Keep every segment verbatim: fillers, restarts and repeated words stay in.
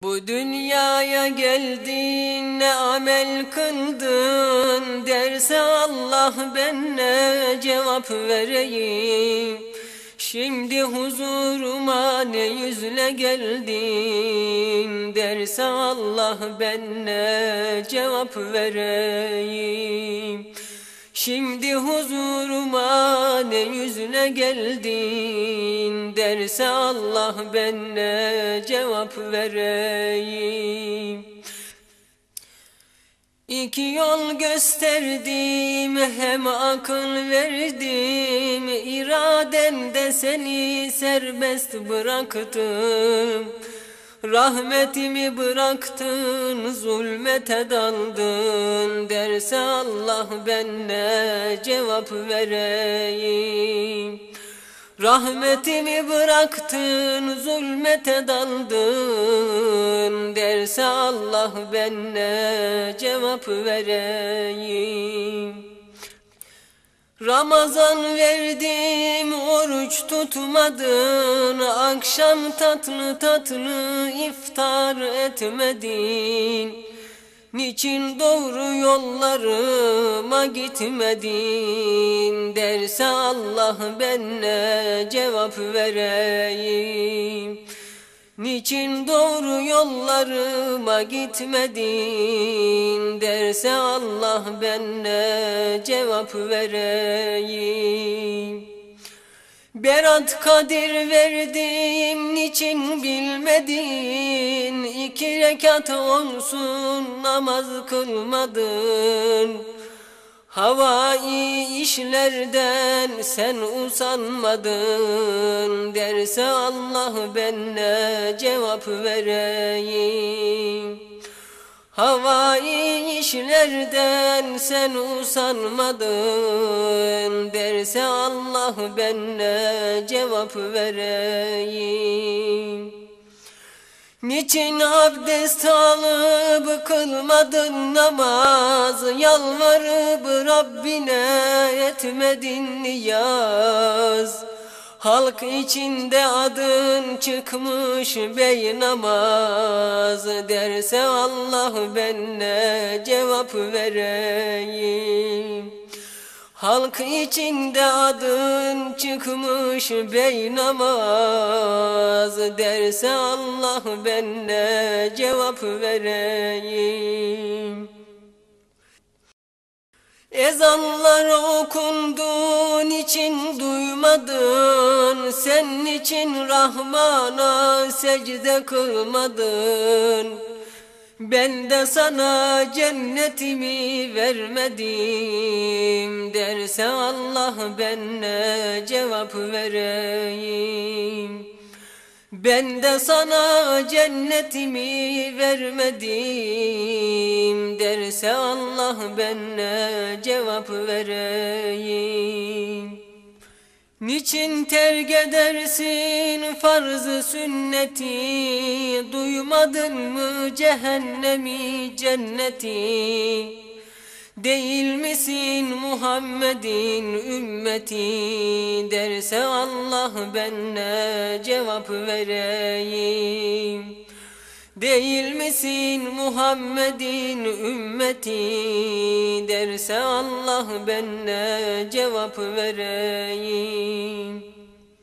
Bu dünyaya geldin ne amel kıldın derse Allah ben ne cevap vereyim. Şimdi huzuruma ne yüzle geldin derse Allah ben ne cevap vereyim. Şimdi huzuruma ne yüzle geldin derse Allah ben ne cevap vereyim. İki yol gösterdim, hem akıl verdim, irademde seni serbest bıraktım. Rahmetimi bıraktın, zulmete daldın derse Allah ben ne cevap vereyim. Rahmetimi bıraktın, zulmete daldın derse Allah ben ne cevap vereyim. Ramazan verdim, oruç tutmadın, akşam tatlı tatlı iftar etmedin. Niçin doğru yollarıma gitmedin derse Allah ben ne cevap vereyim. Niçin doğru yollarıma gitmedin derse Allah ben ne cevap vereyim. Berat Kadir verdim, niçin bilmedin, İki rekat olsun namaz kılmadın. Havai işlerden sen usanmadın derse Allah ben ne cevap vereyim. Havai işlerden sen usanmadın derse Allah ben ne cevap vereyim. Niçin abdest alıp kılmadın namaz, yalvarıp Rabbine etmedin niyaz. Halk içinde adın çıkmış beynamaz derse Allah ben ne cevap vereyim. Halk içinde adın çıkmış beynamaz derse Allah ben ne cevap vereyim. Ezanlar okundu, niçin duymadın, sen niçin Rahman'a secde kılmadın. Ben de sana cennetimi vermedim derse Allah ben ne cevap vereyim. Ben de sana cennetimi vermedim derse Allah ben ne cevap vereyim. Niçin terk edersin farz-ı sünneti, duymadın mı cehennemi cenneti? Değil misin Muhammed'in ümmeti derse Allah ben ne cevap vereyim. Değil misin Muhammed'in ümmeti derse Allah ben ne cevap vereyim.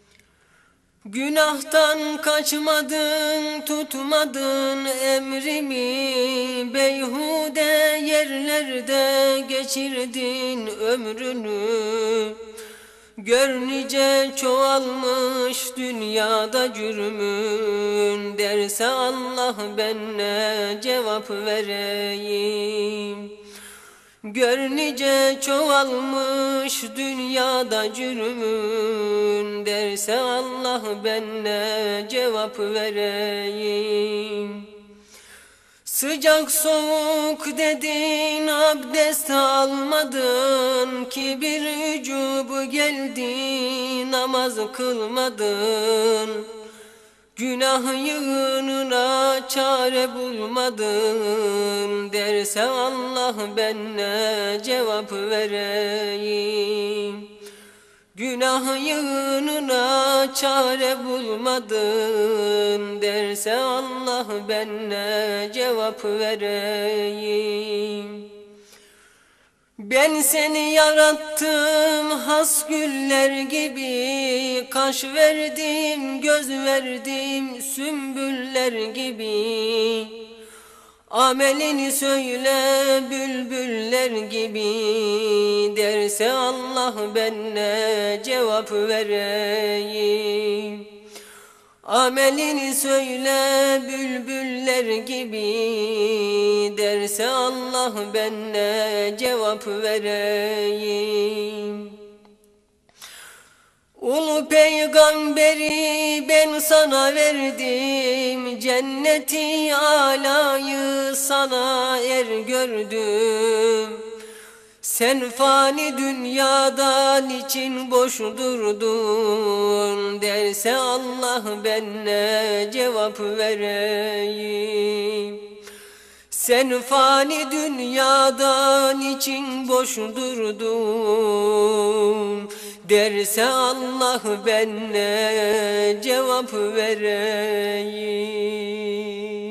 Günahtan kaçmadın, tutmadın emrimi, beyhude yerlerde geçirdin ömrünü. Gör nice çoğalmış dünyada cürmün derse Allah ben ne cevap vereyim. Gör nice çoğalmış dünyada cürmün derse Allah ben ne cevap vereyim. Sıcak soğuk dedin, abdest almadın, kibir ücubu geldi, namaz kılmadın. Günah yığınına çare bulmadın derse Allah ben ne cevap vereyim. Günah yığınına çare bulmadın derse Allah ben ne cevap vereyim? Ben seni yarattım has güller gibi, kaş verdim, göz verdim sümbüller gibi. Amelini söyle bülbüller gibi derse Allah ben ne cevap vereyim? Amelini söyle bülbüller gibi derse Allah ben ne cevap vereyim? Ulu peygamberi ben sana verdim, cenneti alayı sana er gördüm. Sen fani dünyadan için boş durdun derse Allah ben ne cevap vereyim? Sen fani dünyadan için boş durdun derse Allah ben ne cevap vereyim?